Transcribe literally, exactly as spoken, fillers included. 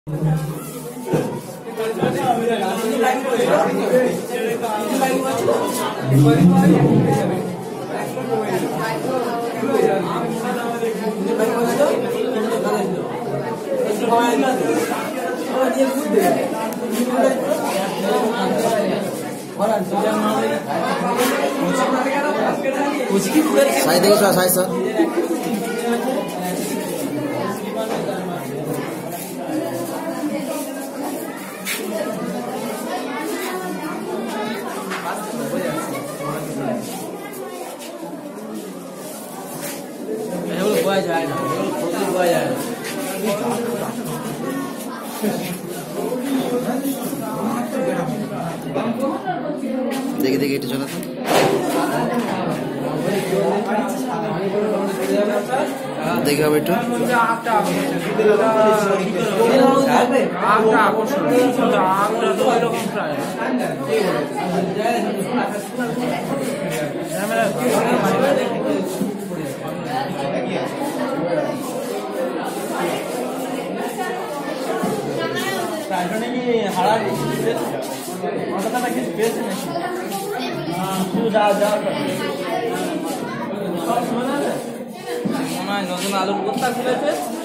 Saya dengar suara saya sir. Buat aja, buat aja. देखिए देखिए it चला देखिए अब इटो হারা মাথাটা কিছু পেয়েছে নাকি শুধু যা যা মনে হয় নতুন আলুর বস্তা খুলেছে।